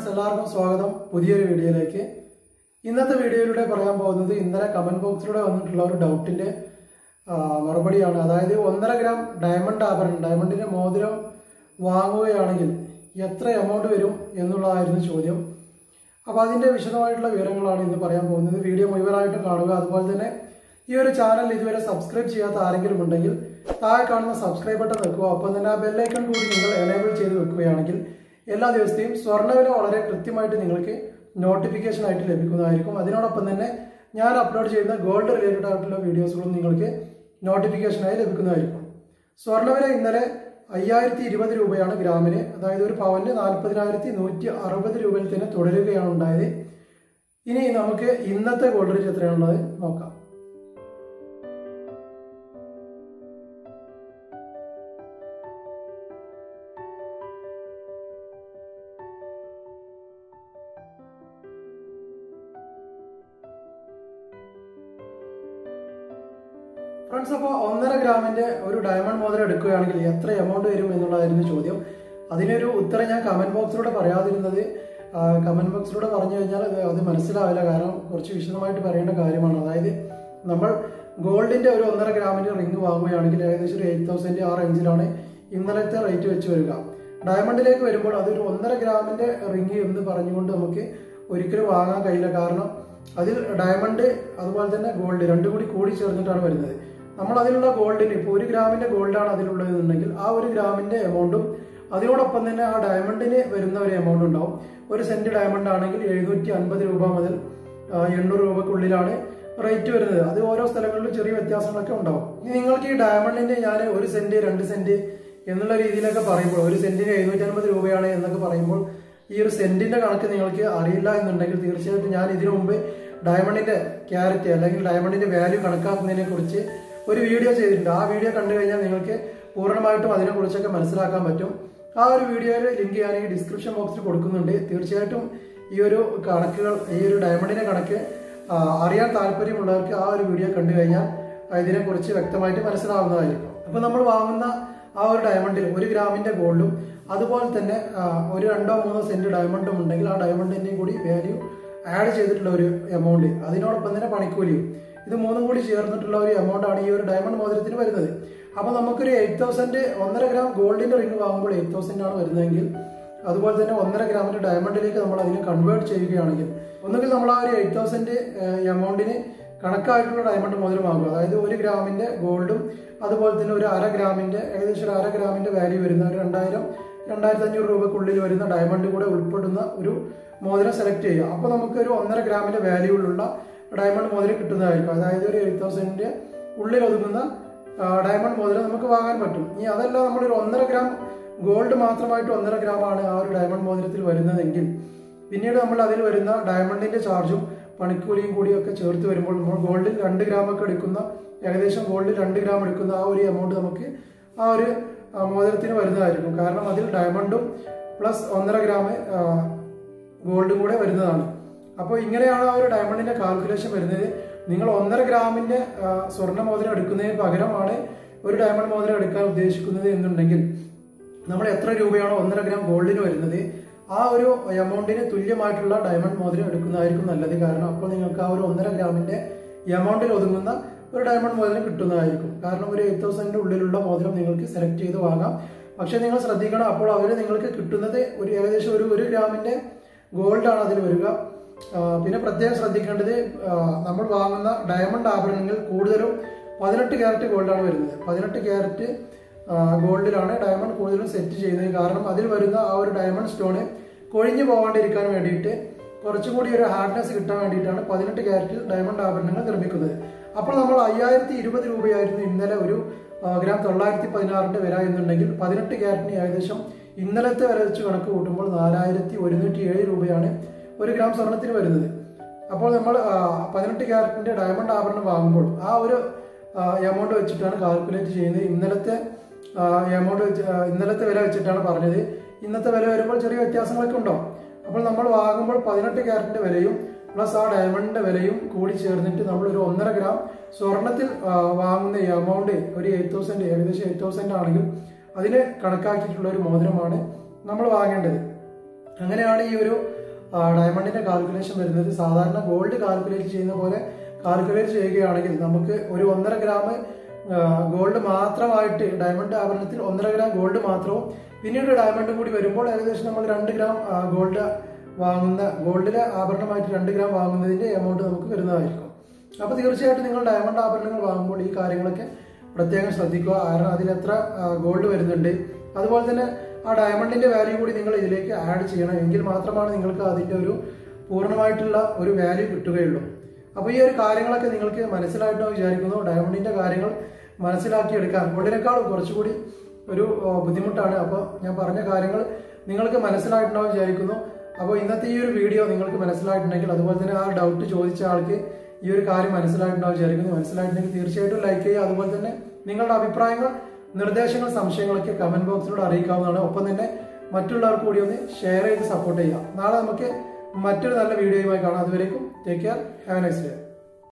Friends എല്ലാവർക്കും സ്വാഗതം പുതിയൊരു വീഡിയോയിലേക്ക്. ഇന്നത്തെ വീഡിയോയിലൂടെ പറയാൻ പോകുന്നത് ഇന്നലെ കമന്റ് ബോക്സിലൂടെ വന്നിട്ടുള്ള ഒരു ഡൗട്ടിന്റെ മറുപടിയാണ്. അതായത് 1.5 ഗ്രാം ഡയമണ്ട് ആഭരണം, ഡയമണ്ടിന്റെ മോതിരം വാങ്ങുകയാണെങ്കിൽ എത്ര എമൗണ്ട് വരും എന്നുള്ളതായിരുന്നു ചോദ്യം. അപ്പോൾ അതിന്റെ വിശദമായിട്ടുള്ള വിവരങ്ങളാണ് ഇന്ന് പറയാൻ പോകുന്നത്. വീഡിയോ മുഴുവനായിട്ട് കാണുക. അതുപോലെ തന്നെ ഈ ഒരു ചാനൽ ഇതുവരെ സബ്സ്ക്രൈബ് ചെയ്യാത്ത ആരെങ്കിലും ഉണ്ടെങ്കിൽ താഴെ കാണുന്ന സബ്സ്ക്രൈബ് ബട്ടൺ വെക്കുക. ഒപ്പം തന്നെ ആ ബെല്ലൈക്കൺ കൂടി നിങ്ങൾ എനേബിൾ ചെയ്ത് വെക്കുകയാണെങ്കിൽ എല്ലാ ദിവസത്തെയും സ്വർണ്ണവില വളരെ കൃത്യമായിട്ട് നിങ്ങൾക്ക് നോട്ടിഫിക്കേഷൻ ആയിട്ട് ലഭിക്കുന്നതായിരിക്കും. അതിനോടൊപ്പം തന്നെ ഞാൻ അപ്ലോഡ് ചെയ്യുന്ന ഗോൾഡ് റിലേറ്റഡ് ആയിട്ടുള്ള വീഡിയോസുകളും നിങ്ങൾക്ക് നോട്ടിഫിക്കേഷനായി ലഭിക്കുന്നതായിരിക്കും. സ്വർണ്ണവില ഇന്നലെ 5020 രൂപയാണ് ഗ്രാമിന്. അതായത് ഒരു പവന് 40,160 രൂപയിൽ തന്നെ തുടരുകയാണ് ഉണ്ടായത്. ഇനി നമുക്ക് ഇന്നത്തെ ഗോൾഡ് റേറ്റ് എത്രയാണുള്ളത് നോക്കാം. ഫ്രണ്ട്സ്, അപ്പോൾ 1.5 ഗ്രാമിന്റെ ഒരു ഡയമണ്ട് മോതിരം എടുക്കുകയാണെങ്കിൽ എത്ര എമൗണ്ട് വരും എന്നുള്ളതായിരുന്നു ചോദ്യം. അതിനൊരു ഉത്തരം ഞാൻ കമന്റ് ബോക്സിലൂടെ പറയാതിരുന്നത്, കമന്റ് ബോക്സിലൂടെ പറഞ്ഞു കഴിഞ്ഞാൽ അത് മനസ്സിലാവില്ല. കാരണം കുറച്ച് വിശദമായിട്ട് പറയേണ്ട കാര്യമാണ്. അതായത് നമ്മൾ ഗോൾഡിന്റെ ഒരു 1.5 ഗ്രാമിന്റെ റിംഗ് വാങ്ങുകയാണെങ്കിൽ ഏകദേശം ഒരു 8,000 ആ റേഞ്ചിലാണ് ഇന്നലത്തെ റേറ്റ് വെച്ച് വരിക. ഡയമണ്ടിലേക്ക് വരുമ്പോൾ അതൊരു 1.5 ഗ്രാമിന്റെ റിംഗ് എന്ന് പറഞ്ഞുകൊണ്ട് നമുക്ക് ഒരിക്കലും വാങ്ങാൻ കഴിയില്ല. കാരണം അതിൽ ഡയമണ്ട് അതുപോലെ തന്നെ ഗോൾഡ് രണ്ടും കൂടി ചേർന്നിട്ടാണ് വരുന്നത്. നമ്മൾ അതിലുള്ള ഗോൾഡിന് ഇപ്പോൾ 1 ഗ്രാമിന്റെ ഗോൾഡാണ് അതിലുള്ളതെന്നുണ്ടെങ്കിൽ ആ 1 ഗ്രാമിന്റെ എമൗണ്ടും അതിനോടൊപ്പം തന്നെ ആ ഡയമണ്ടിന് വരുന്ന ഒരു എമൗണ്ട് ഉണ്ടാവും. 1 സെന്റ് ഡയമണ്ട് ആണെങ്കിൽ 750 രൂപ മുതൽ 800 രൂപക്കുള്ളിലാണ് റേറ്റ് വരുന്നത്. അത് ഓരോ സ്ഥലങ്ങളിലും ചെറിയ വ്യത്യാസങ്ങളൊക്കെ ഉണ്ടാവും. ഇനി നിങ്ങൾക്ക് ഈ ഡയമണ്ടിന്റെ ഞാൻ 1 സെന്റ് 2 സെന്റ് എന്നുള്ള രീതിയിലൊക്കെ പറയുമ്പോൾ 1 സെന്റിന് 750 രൂപയാണ് എന്നൊക്കെ പറയുമ്പോൾ ഈ ഒരു സെന്റിന്റെ കണക്ക് നിങ്ങൾക്ക് അറിയില്ല എന്നുണ്ടെങ്കിൽ തീർച്ചയായിട്ടും ഞാൻ ഇതിനു മുമ്പ് ഡയമണ്ടിന്റെ ക്യാരറ്റ് അല്ലെങ്കിൽ ഡയമണ്ടിന്റെ വാല്യൂ കണക്കാക്കുന്നതിനെ കുറിച്ച് ഒരു വീഡിയോ ചെയ്തിട്ടുണ്ട്. ആ വീഡിയോ കണ്ടു കഴിഞ്ഞാൽ നിങ്ങൾക്ക് പൂർണ്ണമായിട്ടും അതിനെക്കുറിച്ചൊക്കെ മനസ്സിലാക്കാൻ പറ്റും. ആ ഒരു വീഡിയോയുടെ ലിങ്ക് ഞാൻ ഈ ഡിസ്ക്രിപ്ഷൻ ബോക്സിൽ കൊടുക്കുന്നുണ്ട്. തീർച്ചയായിട്ടും ഈ ഒരു കണക്കുകൾ, ഈ ഒരു ഡയമണ്ടിന്റെ കണക്ക് അറിയാൻ താല്പര്യമുള്ളവർക്ക് ആ ഒരു വീഡിയോ കണ്ടു കഴിഞ്ഞാൽ ഇതിനെക്കുറിച്ച് വ്യക്തമായിട്ട് മനസ്സിലാവുന്നതായിരിക്കും. അപ്പൊ നമ്മൾ വാങ്ങുന്ന ആ ഒരു ഡയമണ്ടിൽ 1 ഗ്രാമിന്റെ ഗോൾഡും അതുപോലെ തന്നെ ഒരു 2-3 സെന്റ് ഡയമണ്ടും ഉണ്ടെങ്കിൽ ആ ഡയമണ്ടിന്റെയും കൂടി വാല്യൂ ആഡ് ചെയ്തിട്ടുള്ള ഒരു എമൗണ്ട്, അതിനോടൊപ്പം തന്നെ പണിക്കൂലിയും, ഇത് മൂന്നും കൂടി ചേർന്നിട്ടുള്ള ഒരു എമൗണ്ട് ആണ് ഈ ഒരു ഡയമണ്ട് മോതിരത്തിന് വരുന്നത്. അപ്പൊ നമുക്കൊരു 8,000 1.5 ഗ്രാം ഗോൾഡിന്റെ റിംഗ് വാങ്ങുമ്പോൾ 8,000 ആണ് വരുന്നതെങ്കിൽ അതുപോലെ തന്നെ 1.5 ഗ്രാമിന്റെ ഡയമണ്ടിലേക്ക് നമ്മൾ അതിനെ കൺവേർട്ട് ചെയ്യുകയാണെങ്കിൽ ഒന്നുകിൽ നമ്മൾ ആ ഒരു 8,000 എമൗണ്ടിന് കണക്കായിട്ടുള്ള ഡയമണ്ട് മോതിരം വാങ്ങുക. അതായത് 1 ഗ്രാമിന്റെ ഗോൾഡും അതുപോലെ തന്നെ ഒരു 1/2 ഗ്രാമിന്റെ ഏകദേശം 1/2 ഗ്രാമിന്റെ വാല്യൂ വരുന്ന ഒരു 2,000-2,500 രൂപക്കുള്ളിൽ വരുന്ന ഡയമണ്ട് കൂടെ ഉൾപ്പെടുന്ന ഒരു മോതിരം സെലക്ട് ചെയ്യുക. അപ്പൊ നമുക്ക് ഒരു 1.5 ഗ്രാമിന്റെ വാല്യൂള്ള ഡയമണ്ട് മോതിരം കിട്ടുന്നതായിരിക്കും. അതായത് ഒരു 8,000 ഉള്ളിൽ ഒതുങ്ങുന്ന ഡയമണ്ട് മോതിരം നമുക്ക് വാങ്ങാൻ പറ്റും. ഇനി അതല്ല നമ്മളൊരു 1.5 ഗ്രാം ഗോൾഡ് മാത്രമായിട്ട് 1.5 ഗ്രാം ആണ് ആ ഒരു ഡയമണ്ട് മോതിരത്തിൽ വരുന്നതെങ്കിൽ പിന്നീട് നമ്മൾ അതിൽ വരുന്ന ഡയമണ്ടിന്റെ ചാർജും പണിക്കൂലിയും കൂടിയൊക്കെ ചേർത്ത് വരുമ്പോൾ നമ്മൾ ഗോൾഡിൽ 2 ഗ്രാം ഒക്കെ എടുക്കുന്ന, ഏകദേശം ഗോൾഡിൽ 2 ഗ്രാം എടുക്കുന്ന ആ ഒരു എമൗണ്ട് നമുക്ക് ആ ഒരു മോതിരത്തിന് വരുന്നതായിരിക്കും. കാരണം അതിൽ ഡയമണ്ടും പ്ലസ് 1.5 ഗ്രാം ഗോൾഡും കൂടെ വരുന്നതാണ്. അപ്പോൾ ഇങ്ങനെയാണ് ആ ഒരു ഡയമണ്ടിന്റെ കാൽക്കുലേഷൻ വരുന്നത്. നിങ്ങൾ 1.5 ഗ്രാമിന്റെ സ്വർണ്ണ മോതിരം എടുക്കുന്നതിന് പകരമാണ് ഒരു ഡയമണ്ട് മോതിരം എടുക്കാൻ ഉദ്ദേശിക്കുന്നത് എന്നുണ്ടെങ്കിൽ നമ്മൾ എത്ര രൂപയാണോ 1.5 ഗ്രാം ഗോൾഡിന് വരുന്നത് ആ ഒരു എമൗണ്ടിന് തുല്യമായിട്ടുള്ള ഡയമണ്ട് മോതിരം എടുക്കുന്നതായിരിക്കും നല്ലത്. കാരണം അപ്പോൾ നിങ്ങൾക്ക് ആ ഒരു 1.5 ഗ്രാമിന്റെ എമൗണ്ടിൽ ഒതുങ്ങുന്ന ഒരു ഡയമണ്ട് മോതിരം കിട്ടുന്നതായിരിക്കും. കാരണം ഒരു 8,000 ഉള്ളിലുള്ള മോതിരം നിങ്ങൾക്ക് സെലക്ട് ചെയ്ത് വാങ്ങാം. പക്ഷെ നിങ്ങൾ ശ്രദ്ധിക്കണം, അപ്പോൾ അവർ നിങ്ങൾക്ക് കിട്ടുന്നത് ഒരു ഏകദേശം ഒരു 1 ഗ്രാമിന്റെ ഗോൾഡാണ് അതിൽ വരിക. പിന്നെ പ്രത്യേകം ശ്രദ്ധിക്കേണ്ടത്, നമ്മൾ വാങ്ങുന്ന ഡയമണ്ട് ആഭരണങ്ങൾ കൂടുതലും 18 ക്യാരറ്റ് ഗോൾഡാണ് വരുന്നത്. 18 ക്യാരറ്റ് ഗോൾഡിലാണ് ഡയമണ്ട് കൂടുതലും സെറ്റ് ചെയ്യുന്നത്. കാരണം അതിൽ വരുന്ന ആ ഒരു ഡയമണ്ട് സ്റ്റോണ് കൊഴിഞ്ഞു പോകാണ്ടിരിക്കാൻ വേണ്ടിയിട്ട് കുറച്ചുകൂടി ഒരു ഹാർഡ്നെസ് കിട്ടാൻ വേണ്ടിയിട്ടാണ് 18 ക്യാരറ്റിൽ ഡയമണ്ട് ആഭരണങ്ങൾ നിർമ്മിക്കുന്നത്. അപ്പോൾ നമ്മൾ 5020 രൂപയായിരുന്നു ഇന്നലെ ഒരു ഗ്രാം 916 വില എന്നുണ്ടെങ്കിൽ 18 ക്യാരറ്റിന് ഏകദേശം ഇന്നലത്തെ വില വെച്ച് കണക്ക് കൂട്ടുമ്പോൾ 4107 രൂപയാണ് 1 ഗ്രാം സ്വർണത്തിന് വരുന്നത്. അപ്പോൾ നമ്മൾ 18 ക്യാരറ്റിന്റെ ഡയമണ്ട് ആഭരണം വാങ്ങുമ്പോൾ ആ ഒരു എമൗണ്ട് വെച്ചിട്ടാണ് കാൽക്കുലേറ്റ് ചെയ്യുന്നത്. ഇന്നലത്തെ വില വെച്ചിട്ടാണ് പറഞ്ഞത്. ഇന്നത്തെ വില വരുമ്പോൾ ചെറിയ വ്യത്യാസങ്ങളൊക്കെ ഉണ്ടാവും. അപ്പോൾ നമ്മൾ വാങ്ങുമ്പോൾ 18 ക്യാരറ്റിന്റെ വിലയും പ്ലസ് ആ ഡയമണ്ടിന്റെ വിലയും കൂടി ചേർന്നിട്ട് നമ്മൾ ഒരു 1.5 ഗ്രാം സ്വർണത്തിൽ വാങ്ങുന്ന ഈ എമൗണ്ട് ഒരു 8,000, ഏകദേശം 8,000 ആണെങ്കിൽ അതിന് കണക്കാക്കിയിട്ടുള്ള ഒരു മോതിരമാണ് നമ്മൾ വാങ്ങേണ്ടത്. അങ്ങനെയാണ് ഈ ഒരു ഡയമണ്ടിന്റെ കാൽക്കുലേഷൻ വരുന്നത് സാധാരണ ഗോൾഡ് കാൽക്കുലേറ്റ് ചെയ്യുന്ന പോലെ കാൽക്കുലേറ്റ് ചെയ്യുകയാണെങ്കിൽ നമുക്ക് ഒരു 1.5 ഗ്രാം ഗോൾഡ് മാത്രമായിട്ട് ഡയമണ്ട് ആഭരണത്തിൽ 1.5 ഗ്രാം ഗോൾഡ് മാത്രവും പിന്നീട് ഡയമണ്ടും കൂടി വരുമ്പോൾ ഏകദേശം നമ്മൾ 2 ഗ്രാം ഗോൾഡിലെ ആഭരണമായിട്ട് 2 ഗ്രാം വാങ്ങുന്നതിന്റെ എമൗണ്ട് നമുക്ക് വരുന്നതായിരിക്കും. അപ്പോൾ തീർച്ചയായിട്ടും നിങ്ങൾ ഡയമണ്ട് ആഭരണങ്ങൾ വാങ്ങുമ്പോൾ ഈ കാര്യങ്ങളൊക്കെ പ്രത്യേകം ശ്രദ്ധിക്കുക. കാരണം അതിൽ എത്ര ഗോൾഡ് വരുന്നുണ്ട്, അതുപോലെ തന്നെ ആ ഡയമണ്ടിന്റെ വാല്യൂ കൂടി നിങ്ങൾ ഇതിലേക്ക് ആഡ് ചെയ്യണം. എങ്കിൽ മാത്രമാണ് നിങ്ങൾക്ക് അതിന്റെ ഒരു പൂർണ്ണമായിട്ടുള്ള ഒരു വാല്യൂ കിട്ടുകയുള്ളൂ. അപ്പോൾ ഈ ഒരു കാര്യങ്ങളൊക്കെ നിങ്ങൾക്ക് മനസ്സിലായിട്ടോ വിചാരിക്കുന്നു. ഡയമണ്ടിന്റെ കാര്യങ്ങൾ മനസ്സിലാക്കിയെടുക്കാൻ ഗോൾഡിനേക്കാളും കുറച്ചുകൂടി ഒരു ബുദ്ധിമുട്ടാണ്. അപ്പോൾ ഞാൻ പറഞ്ഞ കാര്യങ്ങൾ നിങ്ങൾക്ക് മനസ്സിലായിട്ടുണ്ടാവും വിചാരിക്കുന്നു. അപ്പോൾ ഇന്നത്തെ ഈ ഒരു വീഡിയോ നിങ്ങൾക്ക് മനസ്സിലായിട്ടുണ്ടെങ്കിൽ, അതുപോലെ തന്നെ ആ ഡൗട്ട് ചോദിച്ച ആൾക്ക് ഈ ഒരു കാര്യം മനസ്സിലായിട്ടുണ്ടാവും വിചാരിക്കുന്നു. മനസ്സിലായിട്ടുണ്ടെങ്കിൽ തീർച്ചയായിട്ടും ലൈക്ക് ചെയ്യുക. അതുപോലെ തന്നെ നിങ്ങളുടെ അഭിപ്രായങ്ങൾ, നിർദ്ദേശങ്ങൾ, സംശയങ്ങളൊക്കെ കമന്റ് ബോക്സിലൂടെ അറിയിക്കാവുന്നതാണ്. ഒപ്പം തന്നെ മറ്റുള്ളവർക്ക് കൂടി ഒന്ന് ഷെയർ ചെയ്ത് സപ്പോർട്ട് ചെയ്യുക. നാളെ നമുക്ക് മറ്റൊരു നല്ല വീഡിയോയുമായി കാണാം. അതുവരേക്കും take care, have a nice day.